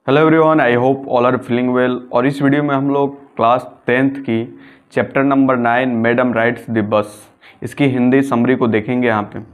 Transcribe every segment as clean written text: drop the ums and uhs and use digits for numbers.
Hello everyone, I hope all are feeling well. और इस video में हम लोग क्लास 10th की chapter number 9 madam rides the bus, इसकी हिंदी समरी को देखेंगे यहाँ पे।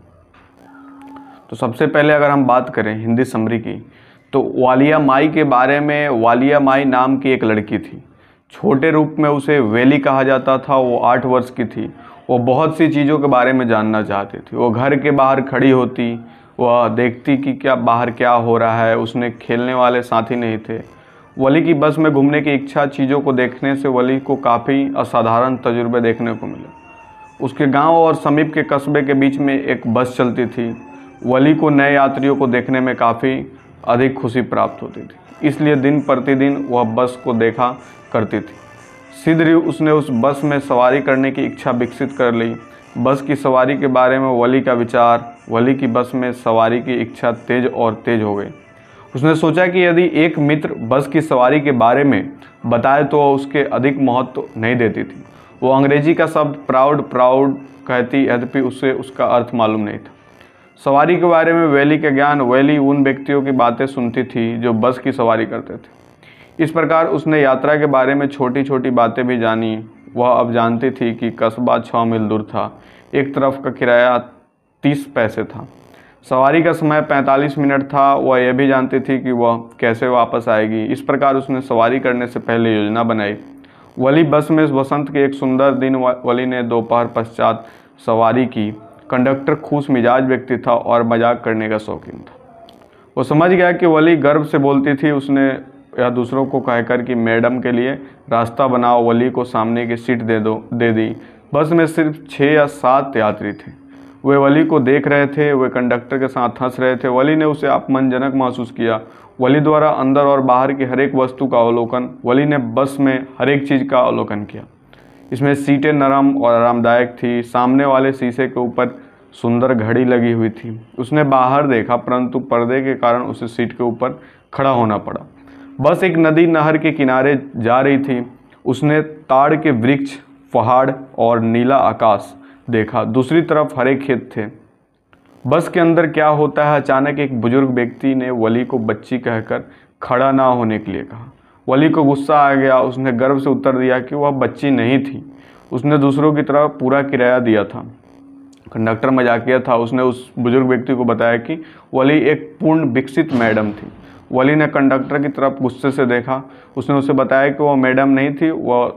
तो सबसे पहले अगर हम बात करें हिंदी समरी की, तो वालिया माई के बारे में। वालिया माई नाम की एक लड़की थी, छोटे रूप में उसे वेली कहा जाता था। वो 8 वर्ष की थी। वो बहुत सी चीज़ों के बारे में जानना चाहती थी। वो घर के बाहर खड़ी होती, वह देखती कि क्या बाहर क्या हो रहा है। उसने खेलने वाले साथी नहीं थे। वली की बस में घूमने की इच्छा, चीज़ों को देखने से वली को काफ़ी असाधारण तजुर्बे देखने को मिले। उसके गांव और समीप के कस्बे के बीच में एक बस चलती थी। वली को नए यात्रियों को देखने में काफ़ी अधिक खुशी प्राप्त होती थी, इसलिए दिन प्रतिदिन वह बस को देखा करती थी। शीघ्र ही उसने उस बस में सवारी करने की इच्छा विकसित कर ली। बस की सवारी के बारे में वली का विचार, वली की बस में सवारी की इच्छा तेज और तेज हो गई। उसने सोचा कि यदि एक मित्र बस की सवारी के बारे में बताए तो वह उसके अधिक महत्व नहीं देती थी। वो अंग्रेजी का शब्द प्राउड कहती, यद्यपि उसे उसका अर्थ मालूम नहीं था। सवारी के बारे में वैली का ज्ञान, वैली उन व्यक्तियों की बातें सुनती थी जो बस की सवारी करते थे। इस प्रकार उसने यात्रा के बारे में छोटी छोटी बातें भी जानी। वह अब जानती थी कि कस्बा 6 मील दूर था। एक तरफ का किराया 30 पैसे था। सवारी का समय 45 मिनट था। वह यह भी जानती थी कि वह कैसे वापस आएगी। इस प्रकार उसने सवारी करने से पहले योजना बनाई। वली बस में वसंत के एक सुंदर दिन वली ने दोपहर पश्चात सवारी की। कंडक्टर खुश मिजाज व्यक्ति था और मजाक करने का शौकीन था। वो समझ गया कि वली गर्व से बोलती थी। उसने या दूसरों को कहकर कि मैडम के लिए रास्ता बनाओ, वली को सामने की सीट दे दी। बस में सिर्फ 6 या 7 यात्री थे। वे वली को देख रहे थे। वे कंडक्टर के साथ हंस रहे थे। वली ने उसे अपमानजनक महसूस किया। वली द्वारा अंदर और बाहर की हर एक वस्तु का अवलोकन, वली ने बस में हर एक चीज़ का अवलोकन किया। इसमें सीटें नरम और आरामदायक थी। सामने वाले शीशे के ऊपर सुंदर घड़ी लगी हुई थी। उसने बाहर देखा, परंतु पर्दे के कारण उसे सीट के ऊपर खड़ा होना पड़ा। बस एक नदी नहर के किनारे जा रही थी। उसने ताड़ के वृक्ष, पहाड़ और नीला आकाश देखा। दूसरी तरफ हरे खेत थे। बस के अंदर क्या होता है? अचानक एक बुजुर्ग व्यक्ति ने वली को बच्ची कहकर खड़ा ना होने के लिए कहा। वली को गुस्सा आ गया। उसने गर्व से उत्तर दिया कि वह बच्ची नहीं थी। उसने दूसरों की तरह पूरा किराया दिया था। कंडक्टर मजाकिया था। उसने उस बुजुर्ग व्यक्ति को बताया कि वली एक पूर्ण विकसित मैडम थी। वली ने कंडक्टर की तरफ गुस्से से देखा। उसने उसे बताया कि वह मैडम नहीं थी।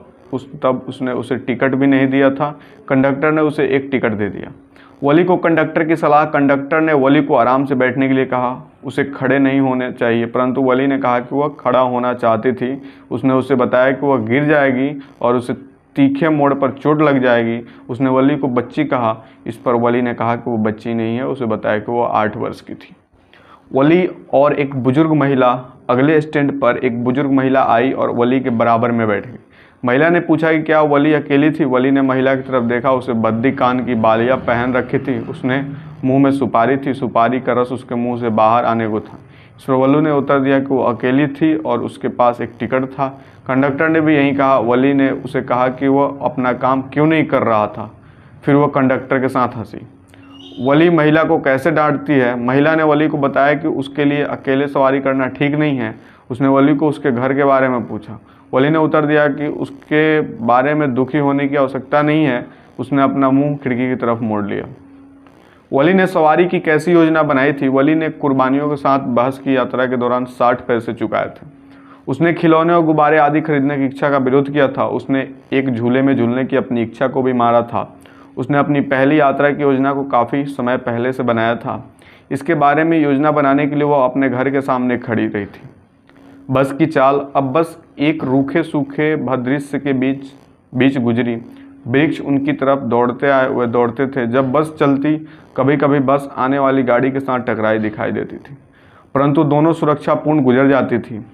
तब उसने उसे टिकट भी नहीं दिया था। कंडक्टर ने उसे एक टिकट दे दिया। वली को कंडक्टर की सलाह। कंडक्टर ने वली को आराम से बैठने के लिए कहा। उसे खड़े नहीं होने चाहिए, परंतु वली ने कहा कि वह खड़ा होना चाहती थी। उसने उसे बताया कि वह गिर जाएगी और उसे तीखे मोड़ पर चोट लग जाएगी। उसने वली को बच्ची कहा। इस पर वली ने कहा कि वो बच्ची नहीं है। उसे बताया कि वह 8 वर्ष की थी। वली और एक बुजुर्ग महिला, अगले स्टैंड पर एक बुजुर्ग महिला आई और वली के बराबर में बैठ गई। महिला ने पूछा कि क्या वली अकेली थी? वली ने महिला की तरफ देखा। उसे बद्दी कान की बालियाँ पहन रखी थी। उसने मुंह में सुपारी थी। सुपारी का रस उसके मुंह से बाहर आने को था। इस पर वली ने उत्तर दिया कि वो अकेली थी और उसके पास एक टिकट था। कंडक्टर ने भी यही कहा। वली ने उसे कहा कि वह अपना काम क्यों नहीं कर रहा था। फिर वह कंडक्टर के साथ हंसी। वली महिला को कैसे डांटती है? महिला ने वली को बताया कि उसके लिए अकेले सवारी करना ठीक नहीं है। उसने वली को उसके घर के बारे में पूछा। वली ने उत्तर दिया कि उसके बारे में दुखी होने की आवश्यकता नहीं है। उसने अपना मुंह खिड़की की तरफ मोड़ लिया। वली ने सवारी की कैसी योजना बनाई थी? वली ने कुर्बानियों के साथ बस की यात्रा के दौरान 60 पैसे चुकाए थे। उसने खिलौने और गुब्बारे आदि खरीदने की इच्छा का विरोध किया था। उसने एक झूले में झूलने की अपनी इच्छा को भी मारा था। उसने अपनी पहली यात्रा की योजना को काफ़ी समय पहले से बनाया था। इसके बारे में योजना बनाने के लिए वह अपने घर के सामने खड़ी रही थी। बस की चाल। अब बस एक रूखे सूखे भदृश्य के बीच गुजरी। वृक्ष उनकी तरफ दौड़ते आए। वे दौड़ते थे। जब बस चलती, कभी कभी बस आने वाली गाड़ी के साथ टकराई दिखाई देती थी, परंतु दोनों सुरक्षापूर्ण गुजर जाती थी।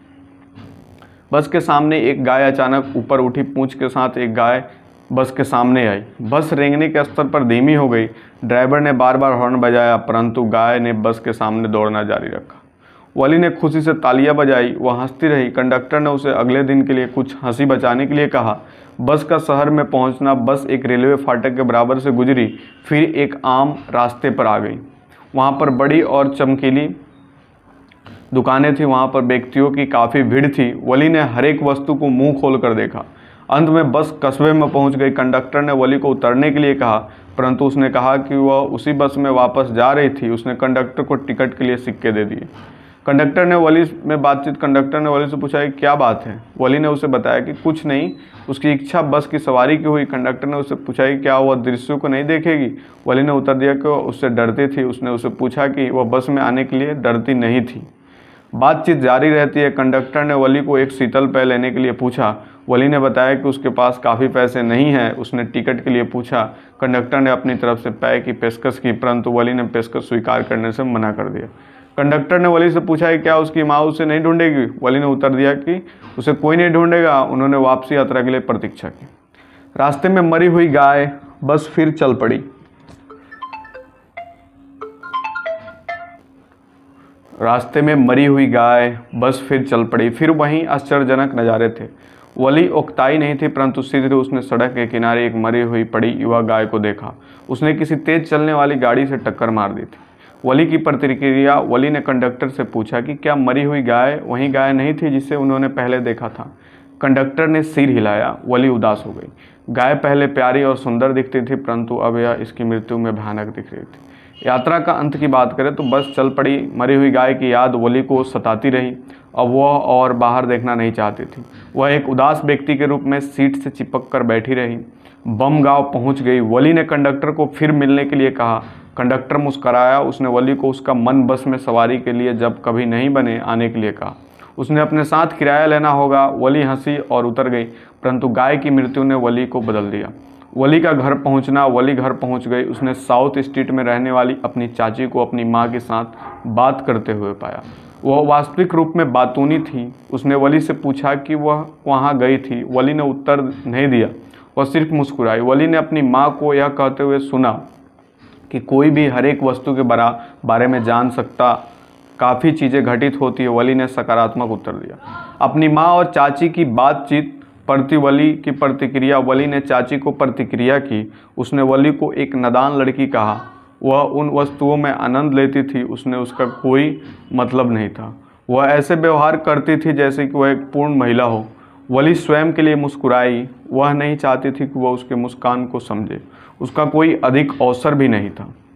बस के सामने एक गाय अचानक ऊपर उठी पूंछ के साथ एक गाय बस के सामने आई। बस रेंगने के स्तर पर धीमी हो गई। ड्राइवर ने बार बार हॉर्न बजाया, परंतु गाय ने बस के सामने दौड़ना जारी रखा। वली ने खुशी से तालियां बजाई। वह हंसती रही। कंडक्टर ने उसे अगले दिन के लिए कुछ हंसी बचाने के लिए कहा। बस का शहर में पहुंचना। बस एक रेलवे फाटक के बराबर से गुजरी, फिर एक आम रास्ते पर आ गई। वहां पर बड़ी और चमकीली दुकानें थी, वहाँ पर व्यक्तियों की काफ़ी भीड़ थी। वली ने हर एक वस्तु को मुंह खोल कर देखा। अंत में बस कस्बे में पहुँच गई। कंडक्टर ने वली को उतरने के लिए कहा, परंतु उसने कहा कि वह उसी बस में वापस जा रही थी। उसने कंडक्टर को टिकट के लिए सिक्के दे दिए। कंडक्टर ने वली से पूछा कि क्या बात है। वली ने उसे बताया कि कुछ नहीं, उसकी इच्छा बस की सवारी की हुई। कंडक्टर ने उससे पूछा कि क्या वह दृश्यों को नहीं देखेगी। वली ने उत्तर दिया कि वह उससे डरती थी। उसने उसे पूछा कि वह बस में आने के लिए डरती नहीं थी। बातचीत जारी रहती है। कंडक्टर ने वली को एक शीतल पेय लेने के लिए पूछा। वली ने बताया कि उसके पास काफ़ी पैसे नहीं हैं। उसने टिकट के लिए पूछा। कंडक्टर ने अपनी तरफ से पेय की पेशकश की, परंतु वली ने पेशकश स्वीकार करने से मना कर दिया। कंडक्टर ने वली से पूछा कि क्या उसकी माँ उसे नहीं ढूंढेगी। वली ने उत्तर दिया कि उसे कोई नहीं ढूंढेगा। उन्होंने वापसी यात्रा के लिए प्रतीक्षा की। रास्ते में मरी हुई गाय बस फिर चल पड़ी। फिर वहीं आश्चर्यजनक नज़ारे थे। वली उकताई नहीं थी, परंतु शीघ्र उसने सड़क के किनारे एक मरी हुई पड़ी युवा गाय को देखा। उसने किसी तेज चलने वाली गाड़ी से टक्कर मार दी थी। वली की प्रतिक्रिया। वली ने कंडक्टर से पूछा कि क्या मरी हुई गाय वही गाय नहीं थी जिसे उन्होंने पहले देखा था। कंडक्टर ने सिर हिलाया। वली उदास हो गई। गाय पहले प्यारी और सुंदर दिखती थी, परंतु अब यह इसकी मृत्यु में भयानक दिख रही थी। यात्रा का अंत की बात करें तो बस चल पड़ी। मरी हुई गाय की याद वली को सताती रही। अब वह और बाहर देखना नहीं चाहती थी। वह एक उदास व्यक्ति के रूप में सीट से चिपक कर बैठी रही। बम गांव पहुंच गई। वली ने कंडक्टर को फिर मिलने के लिए कहा। कंडक्टर मुस्कराया। उसने वली को उसका मन बस में सवारी के लिए जब कभी नहीं बने आने के लिए कहा। उसने अपने साथ किराया लेना होगा। वली हंसी और उतर गई, परंतु गाय की मृत्यु ने वली को बदल दिया। वली घर पहुंच गई। उसने साउथ स्ट्रीट में रहने वाली अपनी चाची को अपनी माँ के साथ बात करते हुए पाया। वह वास्तविक रूप में बातूनी थी। उसने वली से पूछा कि वह वहाँ गई थी। वली ने उत्तर नहीं दिया, वह सिर्फ मुस्कुराई। वली ने अपनी माँ को यह कहते हुए सुना कि कोई भी हर एक वस्तु के बारे में जान सकता, काफ़ी चीज़ें घटित होती है। वली ने सकारात्मक उत्तर दिया। अपनी माँ और चाची की बातचीत प्रति वली की प्रतिक्रिया। वली ने चाची को प्रतिक्रिया की। उसने वली को एक नादान लड़की कहा। वह उन वस्तुओं में आनंद लेती थी, उसने उसका कोई मतलब नहीं था। वह ऐसे व्यवहार करती थी जैसे कि वह एक पूर्ण महिला हो। वली स्वयं के लिए मुस्कुराई। वह नहीं चाहती थी कि वह उसके मुस्कान को समझे। उसका कोई अधिक अवसर भी नहीं था।